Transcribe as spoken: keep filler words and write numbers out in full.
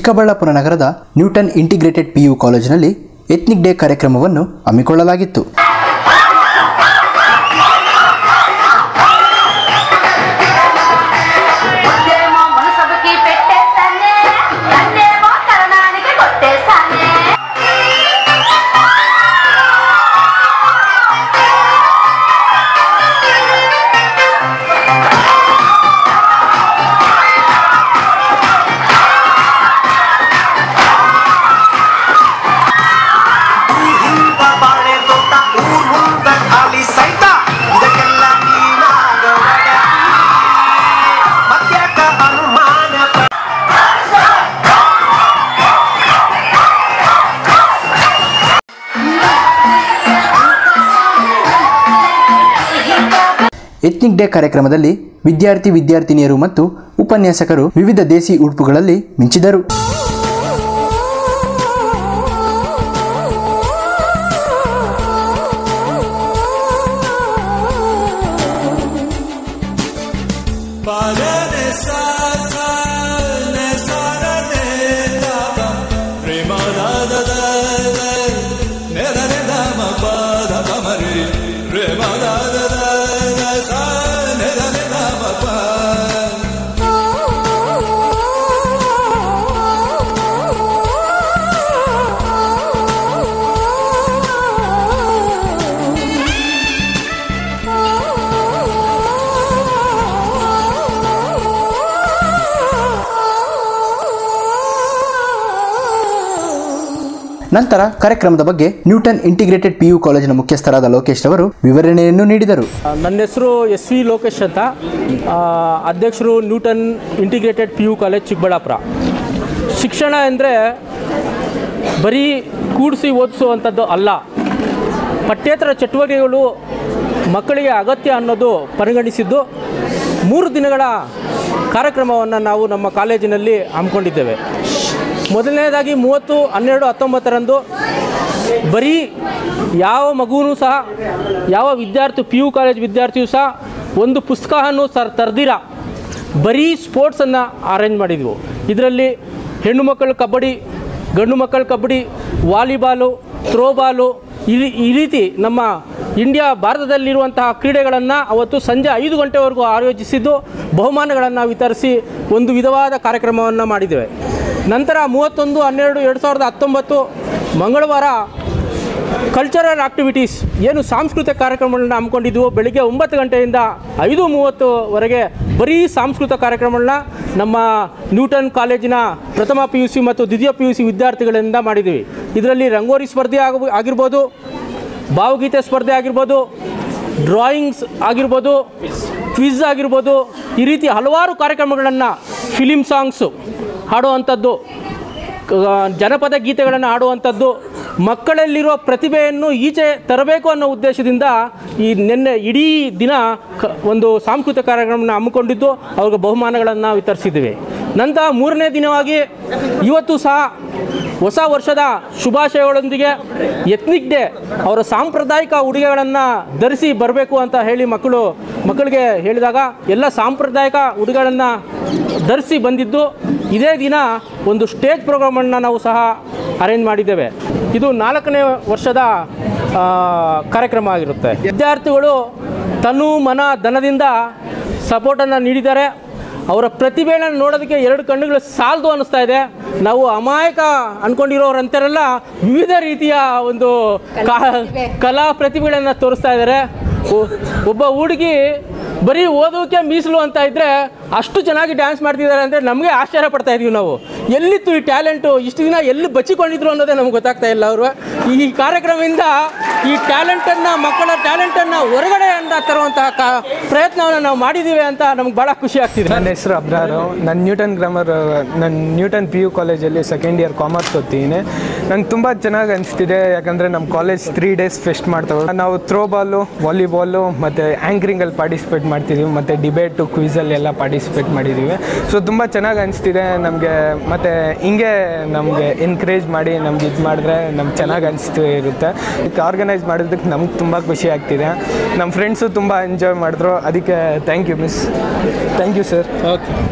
ಚಿಕ್ಕಬಳ್ಳಾಪುರ ನಗರದ Newton integrated PU ಕಾಲೇಜಿನಲ್ಲಿ ethnic day ಕಾರ್ಯಕ್ರಮವನ್ನು ಹಮ್ಮಿಕೊಳ್ಳಲಾಗಿತ್ತು. ಎಥ್ನಿಕ್ ಡೇ ಕಾರ್ಯಕ್ರಮದಲ್ಲಿ ವಿದ್ಯಾರ್ಥಿ ವಿದ್ಯಾರ್ಥಿನಿಯರು ಮತ್ತು ಉಪನ್ಯಾಸಕರು ವಿವಿಧ ದೇಸಿ ಉಡುಪುಗಳಲ್ಲಿ ಮಿಂಚಿದರು. ನಂತರ ಕಾರ್ಯಕ್ರಮದ ಬಗ್ಗೆ ನ್ಯೂಟನ್ ಇಂಟಿಗ್ರೇಟೆಡ್ ಪಿಯು ಕಾಲೇಜಿನ ಮುಖ್ಯಸ್ಥರಾದ ಲೋಕೇಶ್ ಅವರು ವಿವರಣೆಯನ್ನು ನೀಡಿದರು. ನನ್ನ ಹೆಸರು ಎಸ್ ವಿ ಲೋಕೇಶ್ ಅಂತ, ಅಧ್ಯಕ್ಷರು Newton integrated PU college Chikkaballapur. ಶಿಕ್ಷಣ ಅಂದರೆ ಬರೀ ಕೂಡಿಸಿ ಓದಿಸುವಂಥದ್ದು ಅಲ್ಲ, ಪಠ್ಯೇತರ ಚಟುವಟಿಕೆಗಳು ಮಕ್ಕಳಿಗೆ ಅಗತ್ಯ ಅನ್ನೋದು ಪರಿಗಣಿಸಿದ್ದು ಮೂರು ದಿನಗಳ ಕಾರ್ಯಕ್ರಮವನ್ನು ನಾವು ನಮ್ಮ ಕಾಲೇಜಿನಲ್ಲಿ ಹಮ್ಮಿಕೊಂಡಿದ್ದೇವೆ. ಮೊದಲನೇದಾಗಿ ಮೂವತ್ತು ಹನ್ನೆರಡು ಹತ್ತೊಂಬತ್ತರಂದು ಬರೀ ಯಾವ ಮಗುವೂ ಸಹ, ಯಾವ ವಿದ್ಯಾರ್ಥಿ ಪಿ ಯು ಕಾಲೇಜ್ ವಿದ್ಯಾರ್ಥಿಯೂ ಸಹ ಒಂದು ಪುಸ್ತಕವನ್ನು ಸರ್ ತರ್ದಿರ ಬರೀ ಸ್ಪೋರ್ಟ್ಸನ್ನು ಅರೇಂಜ್ ಮಾಡಿದ್ವು. ಇದರಲ್ಲಿ ಹೆಣ್ಣು ಮಕ್ಕಳು ಕಬಡ್ಡಿ, ಗಂಡು ಮಕ್ಕಳು ಕಬಡ್ಡಿ, ವಾಲಿಬಾಲು, ಥ್ರೋಬಾಲು, ಈ ಈ ರೀತಿ ನಮ್ಮ ಇಂಡಿಯಾ ಭಾರತದಲ್ಲಿರುವಂತಹ ಕ್ರೀಡೆಗಳನ್ನು ಅವತ್ತು ಸಂಜೆ ಐದು ಗಂಟೆವರೆಗೂ ಆಯೋಜಿಸಿದ್ದು ಬಹುಮಾನಗಳನ್ನು ವಿತರಿಸಿ ಒಂದು ವಿಧವಾದ ಕಾರ್ಯಕ್ರಮವನ್ನು ಮಾಡಿದ್ದೇವೆ. ನಂತರ ಮೂವತ್ತೊಂದು ಹನ್ನೆರಡು ಎರಡು ಸಾವಿರದ ಹತ್ತೊಂಬತ್ತು ಮಂಗಳವಾರ ಕಲ್ಚರಲ್ ಆಕ್ಟಿವಿಟೀಸ್ ಏನು ಸಾಂಸ್ಕೃತಿಕ ಕಾರ್ಯಕ್ರಮಗಳನ್ನ ಹಮ್ಮಿಕೊಂಡಿದ್ವು. ಬೆಳಿಗ್ಗೆ ಒಂಬತ್ತು ಗಂಟೆಯಿಂದ ಐದು ಮೂವತ್ತುವರೆಗೆ ಬರೀ ಸಾಂಸ್ಕೃತಿಕ ಕಾರ್ಯಕ್ರಮಗಳನ್ನ ನಮ್ಮ ನ್ಯೂಟನ್ ಕಾಲೇಜಿನ ಪ್ರಥಮ ಪಿ ಯು ಸಿ ಮತ್ತು ದ್ವಿತೀಯ ಪಿ ಯು ಸಿ ವಿದ್ಯಾರ್ಥಿಗಳಿಂದ ಮಾಡಿದ್ದೀವಿ. ಇದರಲ್ಲಿ ರಂಗೋಲಿ ಸ್ಪರ್ಧೆ ಆಗ ಆಗಿರ್ಬೋದು, ಭಾವಗೀತೆ ಸ್ಪರ್ಧೆ ಆಗಿರ್ಬೋದು, ಡ್ರಾಯಿಂಗ್ಸ್ ಆಗಿರ್ಬೋದು, ಕ್ವಿಜ್ ಆಗಿರ್ಬೋದು, ಈ ರೀತಿ ಹಲವಾರು ಕಾರ್ಯಕ್ರಮಗಳನ್ನು, ಫಿಲಿಮ್ ಸಾಂಗ್ಸು ಹಾಡುವಂಥದ್ದು, ಜನಪದ ಗೀತೆಗಳನ್ನು ಹಾಡುವಂಥದ್ದು, ಮಕ್ಕಳಲ್ಲಿರುವ ಪ್ರತಿಭೆಯನ್ನು ಈಚೆ ತರಬೇಕು ಅನ್ನೋ ಉದ್ದೇಶದಿಂದ ಈ ನಿನ್ನೆ ಇಡೀ ದಿನ ಕ ಒಂದು ಸಾಂಸ್ಕೃತಿಕ ಕಾರ್ಯಕ್ರಮವನ್ನು ಹಮ್ಮಿಕೊಂಡಿದ್ದು ಅವ್ರಿಗೆ ಬಹುಮಾನಗಳನ್ನು ವಿತರಿಸಿದ್ದೀವಿ. ನಂತರ ಮೂರನೇ ದಿನವಾಗಿ ಇವತ್ತು ಸಹ ಹೊಸ ವರ್ಷದ ಶುಭಾಶಯಗಳೊಂದಿಗೆ ಎಥ್ನಿಕ್ ಡೇ ಅವರ ಸಾಂಪ್ರದಾಯಿಕ ಉಡುಗೆಗಳನ್ನು ಧರಿಸಿ ಬರಬೇಕು ಅಂತ ಹೇಳಿ ಮಕ್ಕಳು ಮಕ್ಕಳಿಗೆ ಹೇಳಿದಾಗ ಎಲ್ಲ ಸಾಂಪ್ರದಾಯಿಕ ಉಡುಗೆಗಳನ್ನು ಧರಿಸಿ ಬಂದಿದ್ದು. ಇದೇ ದಿನ ಒಂದು ಸ್ಟೇಜ್ ಪ್ರೋಗ್ರಾಮನ್ನು ನಾವು ಸಹ ಅರೇಂಜ್ ಮಾಡಿದ್ದೇವೆ. ಇದು ನಾಲ್ಕನೇ ವರ್ಷದ ಕಾರ್ಯಕ್ರಮ ಆಗಿರುತ್ತೆ. ವಿದ್ಯಾರ್ಥಿಗಳು ತನು ಮನ ಧನದಿಂದ ಸಪೋರ್ಟನ್ನು ನೀಡಿದ್ದಾರೆ. ಅವರ ಪ್ರತಿಭೆಯನ್ನು ನೋಡೋದಕ್ಕೆ ಎರಡು ಕಣ್ಣುಗಳು ಸಾಲದು ಅನ್ನಿಸ್ತಾ ಇದೆ. ನಾವು ಅಮಾಯಕ ಅಂದ್ಕೊಂಡಿರೋರಂತೆಲ್ಲ ವಿವಿಧ ರೀತಿಯ ಒಂದು ಕಲಾ ಪ್ರತಿಭೆಗಳನ್ನು ತೋರಿಸ್ತಾ ಇದ್ದಾರೆ. ಒಬ್ಬ ಹುಡುಗಿ ಬರೀ ಓದೋಕ್ಕೆ ಮೀಸಲು ಅಂತ ಇದ್ದರೆ ಅಷ್ಟು ಚೆನ್ನಾಗಿ ಡ್ಯಾನ್ಸ್ ಮಾಡ್ತಿದ್ದಾರೆ ಅಂದರೆ ನಮಗೆ ಆಶ್ಚರ್ಯ ಪಡ್ತಾ ಇದ್ದೀವಿ ನಾವು. ಎಲ್ಲಿತ್ತು ಈ ಟ್ಯಾಲೆಂಟು, ಇಷ್ಟು ದಿನ ಎಲ್ಲಿ ಬಚ್ಚಿಕೊಂಡಿದ್ರು ಅನ್ನೋದೇ ನಮ್ಗೆ ಗೊತ್ತಾಗ್ತಾ ಇಲ್ಲ. ಅವರು ಈ ಕಾರ್ಯಕ್ರಮದಿಂದ ಈ ಟ್ಯಾಲೆಂಟನ್ನು, ಮಕ್ಕಳ ಟ್ಯಾಲೆಂಟನ್ನು ಹೊರಗಡೆಯಿಂದ ತರುವಂತಹ ಕಾ ಪ್ರಯತ್ನವನ್ನು ನಾವು ಮಾಡಿದ್ದೀವಿ ಅಂತ ನಮ್ಗೆ ಭಾಳ ಖುಷಿ ಆಗ್ತಿದೆ. ನನ್ನ ಹೆಸರು ಅಬ್ರಾರು. ನಾನು ನ್ಯೂಟನ್ ಗ್ರಾಮರ್ ನನ್ನ ನ್ಯೂಟನ್ ಪಿ ಯು ಕಾಲೇಜಲ್ಲಿ ಸೆಕೆಂಡ್ ಇಯರ್ ಕಾಮರ್ಸ್ ಓದ್ತೀನಿ. ನಂಗೆ ತುಂಬ ಚೆನ್ನಾಗಿ ಅನಿಸ್ತಿದೆ, ಯಾಕಂದರೆ ನಮ್ಮ ಕಾಲೇಜ್ ತ್ರೀ ಡೇಸ್ ಫೆಸ್ಟ್ ಮಾಡ್ತಾವೆ. ನಾವು ಥ್ರೋಬಾಲು, ವಾಲಿಬಾಲು ಮತ್ತು ಆ್ಯಂಕರಿಂಗಲ್ಲಿ ಪಾರ್ಟಿಸಿಪೇಟ್ ಮಾಡ್ತಿದ್ದೀವಿ, ಮತ್ತು ಡಿಬೇಟು, ಕ್ವಿಝಲ್ಲಿ ಎಲ್ಲ ಪಾರ್ಟಿಸಿಪೇಟ್ ಮಾಡಿದ್ದೀವಿ. ಸೊ ತುಂಬ ಚೆನ್ನಾಗಿ ಅನಿಸ್ತಿದೆ ನಮಗೆ. ಮತ್ತು ಹಿಂಗೆ ನಮಗೆ ಎನ್ಕರೇಜ್ ಮಾಡಿ ನಮ್ಗೆ ಇದು ಮಾಡಿದ್ರೆ ನಮ್ಗೆ ಚೆನ್ನಾಗಿ ಅನಿಸ್ತು ಇರುತ್ತೆ. ಇದಕ್ಕೆ ಆರ್ಗನೈಸ್ ಮಾಡೋದಕ್ಕೆ ನಮ್ಗೆ ತುಂಬ ಖುಷಿ ಆಗ್ತಿದೆ. ನಮ್ಮ ಫ್ರೆಂಡ್ಸು ತುಂಬ ಎಂಜಾಯ್ ಮಾಡಿದ್ರು. ಅದಕ್ಕೆ thank you miss. Thank you sir. Okay.